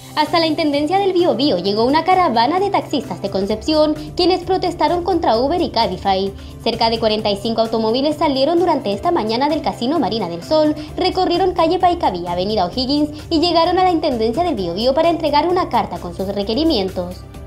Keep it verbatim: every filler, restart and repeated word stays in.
Hasta la Intendencia del Biobío llegó una caravana de taxistas de Concepción, quienes protestaron contra Uber y Cabify. Cerca de cuarenta y cinco automóviles salieron durante esta mañana del Casino Marina del Sol, recorrieron calle Paicaví, avenida O'Higgins y llegaron a la Intendencia del Biobío para entregar una carta con sus requerimientos.